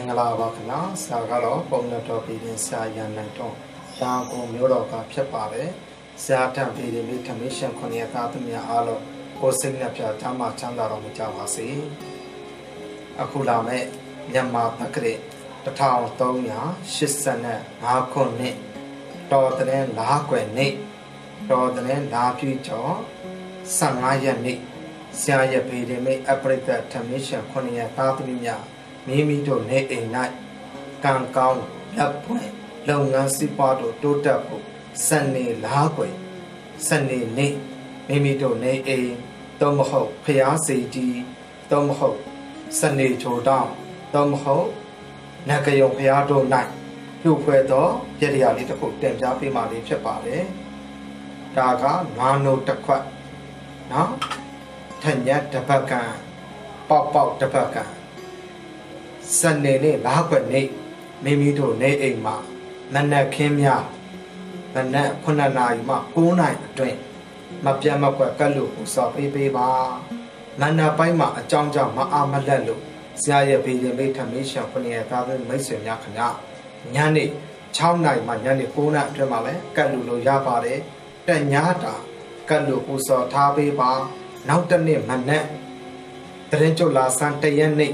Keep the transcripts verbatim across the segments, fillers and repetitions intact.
င်္ဂလာပါခင်ဗျာဆရာကတော့ပုံနဲ့တော်ပြည်တင်ဆရာရန်နိုင်တော့ဒါကိုမျိုးတော်ကဖြစ်ပါတယ်ဆရာထံပြည်တင်ပြီးထမင်းရှင်ခုနှစ်သားသမီးအားလုံးကိုစိတ်နဲ့ပြချမ်းသာချမ်းသာတော်မူကြပါစေအခုလာမဲ့မြန်မာတက္ကရာတထောင်သုံးရာရှစ်ဆယ်၅ခုနှစ်တော်တဲ့လားကွယ်နေ့တော်တဲ့လားပြည့်ကျော်ဆယ်ငါးရက်နေ့ဆရာရဲ့ပြည်တင်ပြီးအပရိသတ်ထမင်းရှင်ခုနှစ်သားသမီးများမိမိတို့နေအိမ်၌ကံကောင်းလက်ပွင့်လုပ်ငန်းစီးပွားတို့တိုးတက်ဖို့စနေလားကွယ်စနေနေ့မိမိတို့နေအိမ်သုံးမဟုတ်ဖျားစီတီသုံးမဟုတ်စနေချိုတောင်းသုံးမဟုတ်နဂယုံဖျားတို့၌ပြုဖွဲ့သောရတရားလေးတစ်ခုတင်ပြပေးမှလေးဖြစ်ပါတယ်ဒါကနွားနို့တစ်ခွက်နော်ထညက်တစ်ပတ်ကန်ပေါက်ပေါက်တစ်ပတ်ကန်စနေနေ့လားကွယ်နေ့မိမိတို့နေအိမ်မှာမနက်ခင်းများမနက်ခုနှစ်နာရီမှကိုးနာရီအတွင်းမပြတ်မကွက်ကတ်လို့ပူစော်ပေးပေးပါမနက်ပိုင်းမှာအကြောင်းကြောင့်မအားမလက်လို့ဆရာရဲ့ဗီဒီယိုမိတ်ထမင်းရှောင်ခုနှစ်သားသမီးမိတ်ဆွေများခင်ဗျာညနေ၆နာရီမှညနေကိုးနာရီအတွင်းမှာလည်းကတ်လို့လို့ရပါတယ်တညတာကတ်လို့ပူစော်ထားပေးပါနောက်တစ်နေ့မနက်တရင်ကျုပ်လာဆန်းတရက်နေ့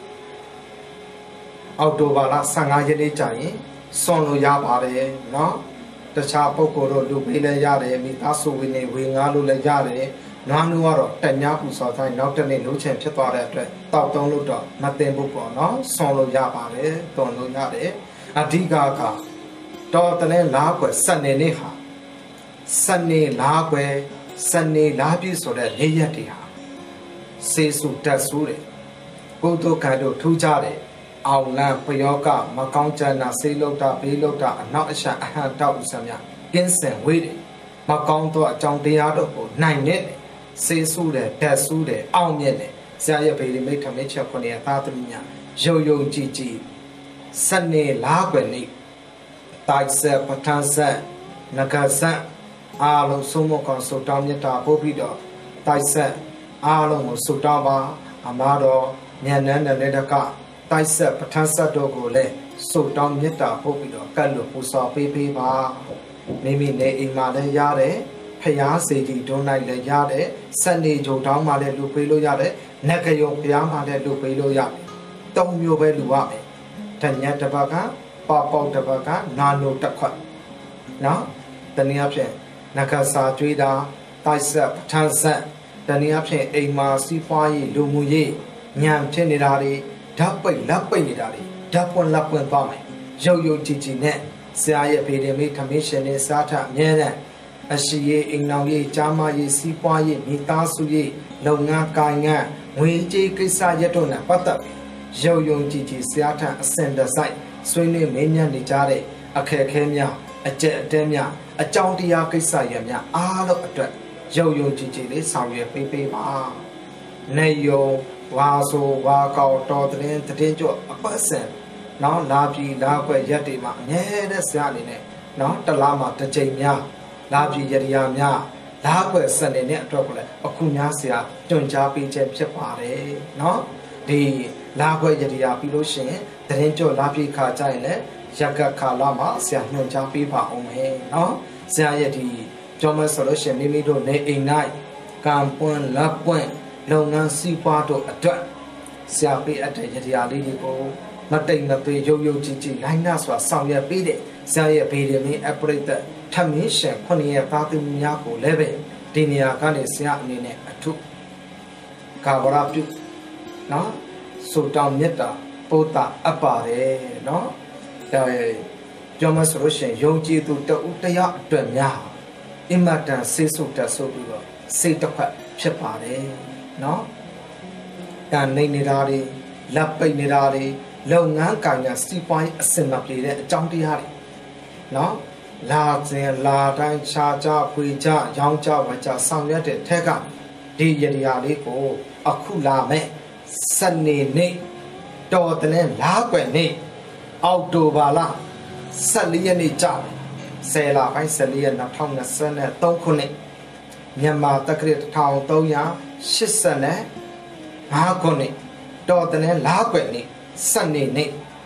အောက်တိုဘာလဆယ်ငါးရက်နေ့ကြာရင်စွန်လို့ရပါတယ်เนาะတခြားပုဂ္ဂိုလ်တို့လူပေးလည်းရတယ်မိသားစုဝင်နေဝေငါလို့လည်းရတယ်နွားနူကတော့တညပူစော်တိုင်းနောက်တစ်နေ့လုံးချင်ဖြစ်သွားတဲ့အတွက်တောက်တုံးလို့တော့မတင်ဘူးပေါ့เนาะစွန်လို့ရပါတယ်တွန်လို့ရတယ်အဓိကကတော်တလည်းလားကွယ်စနေနေ့ဟာစနေလားကွယ်စနေလားပြည့်ဆိုတဲ့နေ့ရက်တွေဟာစေစုတက်ဆူးတယ်ဘုဒ္ဓကံတို့ထူးကြတယ်အောင်လန်းပယောကမကောင်းကျန်တာစေလောက်တာဘေးလောက်တာအနောက်အရှအဟံတောက်ဥစမြကင်းစင်ဝေးတယ်မကောင်းသောအကြောင်းတရားတို့ကိုနိုင်နေတယ်စေစုတယ်တက်ဆူးတယ်အောင်မြင့်တယ်ဆရာရဲ့ဗေဒီမိတ်ထမင်းချက်ခုနှစ်သားသမီးများရုံရုံကြည်ကြည်စနေလားကွယ်နေ့တိုက်ဆက်ပဋ္ဌာန်းဆက်နဂဆက်အားလုံးဆုံးမကောင်ဆုတောင်းမြတ်တာပို့ပြီးတော့တိုက်ဆက်အားလုံးကိုဆုတောင်းပါအမားတော်ဉာဏ်နဲ့လည်းတကတိုက်ဆက်ပဋ္ဌာန်းဆက်တို့ကိုလည်းဆုတောင်းမြတ်တာပို့ပြီးတော့ကတ်လို့ပူစော်ပေးပေးပါမိမိနေအိမ်မှာလည်းရတယ်ဖျားစေတီတွန်းလိုက်လည်းရတယ်စနေဂျုံတောင်းမှလည်းလူပေးလို့ရတယ်နဂယုံဖျားမှလည်းလူပေးလို့ရတယ်သုံးမျိုးပဲလူရမယ်တညတစ်ပတ်ကပေါပေါတစ်ပတ်ကနာနိုတစ်ခွက်နော်တနည်းအားဖြင့်နဂစာကျွေးတာတိုက်ဆက်ပဋ္ဌာန်းဆက်တနည်းအားဖြင့်အိမ်မှာစီးပွားရေးလူမှုရေးညံဖြစ်နေတာတွေဓာတ်ပိတ်လက်ပိတ်နေတာတွေဓာတ်ပွန်လက်ပွန်သွားမယ်ရုပ်ရုပ်ကြည်ကြည်နဲ့ဆရာရဲ့ဗေဒမေထမင်းရှင်နဲ့စားထအမြဲတမ်းအရှိရေးအိမ်တော်ရေးကြားမရေးစီးပွားရေးမိသားစုရေးလုပ်ငန်းကိုင်ငန်းငွေကြေးကိစ္စရပ်တို့နဲ့ပတ်သက်ပြီးရုပ်ရုပ်ကြည်ကြည်ဆရာထအစင်တစိုက်ဆွေးနွေးမင်းမြတ်နေကြတဲ့အခက်အခဲများအကျက်အတဲများအကြောင်းတရားကိစ္စရပ်များအားလုံးအတွက်ရုပ်ရုပ်ကြည်ကြည်လေးဆောင်ရွက်ပေးပေးပါနေယုံဝါဆိုဝါကောက်တော်တဲ့တဲ့ကြောအပတ်စံနော်လာပြီလာကွယ်ရက်တွေမှာအမြဲတမ်းဆရာအနေနဲ့နော်တလားမှာတစ်ချိန်များလာပြီရတရားများလာကွယ်စံနေတဲ့အတွက်ကိုလည်းအခုများဆရာတွင်ကြားပေးချက်ဖြစ်ပါတယ်နော်ဒီလာကွယ်ရတရားပြီးလို့ရှိရင်တဲ့ကြောလာပြီခါကြရင်လည်းရက်ကခါလာမှာဆရာညွှန်ကြားပေးပါအောင်မယ်နော်ဆရာရဲ့ဒီကြောမဆိုလို့ရှိရင်မိမိတို့နေအိမ်၌ကံပွင့်လက်ပွင့်လုပ်ငန်းစီးပွားတို့အတွက်ဆရာပေးအပ်တဲ့ရတရားလေးတွေကိုမတိမ်မသွေရုပ်ရုပ်ကြည်ကြည်လိုင်းနာစွာဆောင်ရွက်ပေးတဲ့ဆရာရဲ့ဗေဒမင်းအပရိသတ်ထမင်းရှင်ခုနှစ်ရဲ့သားသမီးများကိုလည်းပဲဒီနေရာကနေဆရာအနေနဲ့အထုကာဝရပြုနော်ဆိုတောင်းမြတ်တာပို့တာအပ်ပါတယ်နော်ဒါပြောမဆိုလို့ရှိရင်ယုံကြည်သူတဦးတရားအတွက်များအင်မတန်ဆေးဆုတ်တက်ဆိုပြီးတော့စိတ်တစ်ဖက်ဖြစ်ပါတယ်နော်တန်နေနေတာတွေလက်ပိတ်နေတာတွေလုပ်ငန်းကိုင်ငံစီးပွားရေးအစင်မပြေတဲ့အကြောင်းတရားတွေနော်လာစဉ်လာတိုင်းခြားကြဖွေကြရောင်းကြဝယ်ကြဆောင်ရွက်တဲ့ထက်ကဒီရတရားလေးကိုအခုလာမဲ့စနေနေ့တော်တဲ့လားကွယ်နေ့အောက်တိုဘာလဆယ်လေးရက်နေ့ကြာဆယ်လပိုင်းဆယ်လေးရက်၂၀၂၃ခုနှစ်မြန်မာတက္ကရာတထောင်သုံးရာရှစ်ဆယ်နဲ့ငါးခုနှစ်တော်တဲ့လားကွယ်နေ့စနေနေ့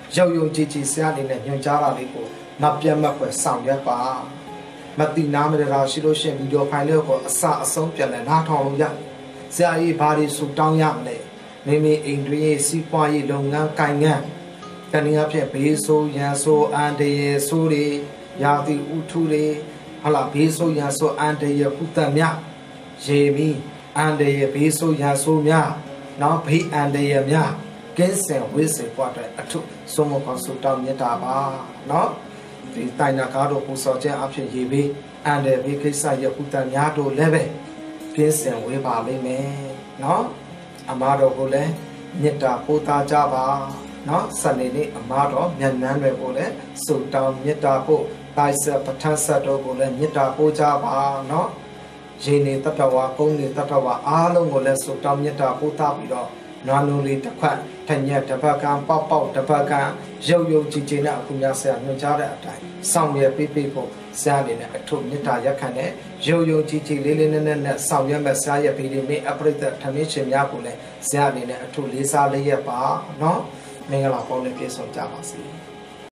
ရုပ်ယုံကြည်ကြည်ဆရာအနေနဲ့ညွှန်ကြားတာလေးကိုမပြတ်မကွယ်ဆောင်ရွက်ပါမတိနာမရတာရှိလို့ရှိရင်ဗီဒီယိုဖိုင်လေးကိုအစအဆုံးပြန်လဲနားထောင်လို့ရဆရာကြီးဘာတွေဆူတောင်းရမလဲမိမိအိမ်တွင်းရေးစီးပွားရေးလုပ်ငန်းကိုင်ငန်းတနည်းအားဖြင့်ဘေးဆိုးရန်ဆိုးအန်တရေဆိုးတွေရာသီဥတုတွေဟုတ်လားဘေးဆိုးရန်ဆိုးအန်တရေပုတ္တမြရေမီအန်တရေဘေးဆိုးရန်ဆိုးများနော်ဘေးအန်တရေများကင်းစင်ဝိစေပွားတဲ့အထုစုံမကောဆူတောင်းမြတ်တာပါနော်ဒီတိုင်နာကားတို့ပူစော်ခြင်းအဖြစ်ရေဘေးအန်တရေဘေးကိစ္စရပုတ္တများတို့လည်းပဲကင်းစင်ဝေးပါလိမ့်မယ်နော်အမားတော်ကိုလည်းမေတ္တာပို့သားကြပါနော်စနေနေ့အမားတော်မျက်နှမ်းတွေကိုလည်းစုတောင်းမေတ္တာပို့တိုင်ဆက်ပဋ္ဌာန်းဆက်တော်ကိုလည်းမေတ္တာပို့ကြပါနော်ရေနေတတဝါကုန်းနေတတဝါအားလုံးကိုလည်းစုတောင်းမေတ္တာပို့သားပြီးတော့နွားနိုးလေးတစ်ခွက်ထညက်တစ်ပတ်ကံပေါက်ပေါက်တစ်ပတ်ကံရုပ်ရုပ်ကြည်ကြည်နဲ့အခုများဆရာညွှန်ကြားတဲ့အတိုင်းစောင့်ရပေးပေးဖို့ဆရာအနေနဲ့အထုမေတ္တာရက်ခံတဲ့ရုပ်ရုပ်ကြည်ကြည်လေးလေးနက်နက်နဲ့ဆောင်ရွက်မဲ့ဆရာရဲ့ဗီဒီယိုမင်းအပရိသတ်ထမင်းရှင်များကိုလည်းဆရာအနေနဲ့အထုလေးစားလေးရပါနော်မင်္ဂလာပေါင်းနဲ့ပြည့်စုံကြပါစေ